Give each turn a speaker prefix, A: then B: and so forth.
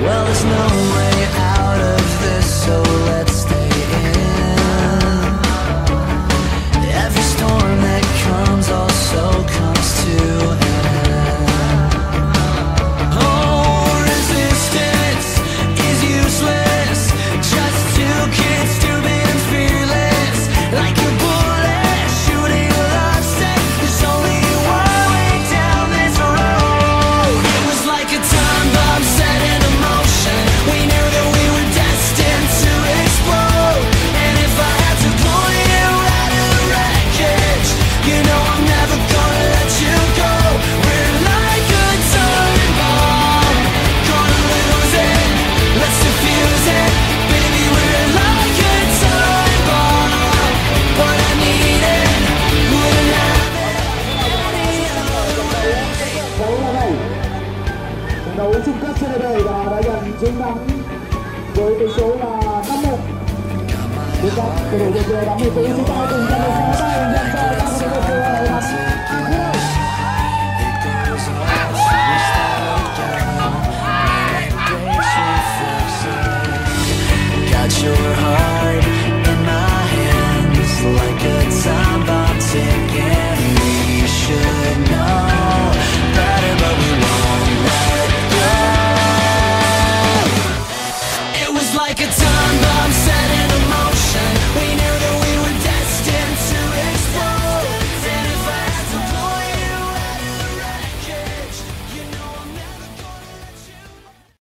A: Well, there's no way out of this, so let's stay in. Every storm that comes also comes to an end. Oh, resistance is useless, just two kids stupid and fearless, like a bullet shooting a love set. There's only one way down this road. It was like a time bomb set in motion. We knew that we were destined to explode. And if I had to pull you out of the wreckage, you know I'm never gonna let you go. We're like a time bomb, gonna lose it, let's defuse it. Baby, we're like a time bomb, what I needed, wouldn't have it any other way.
B: Số là 7, trận đấu chung kết CDB và đã giành chiến thắng với tỷ số là 5-1. Tiếp theo, cầu thủ của đội bóng 14 chúng ta cùng chào mừng các bạn dành cho các cầu thủ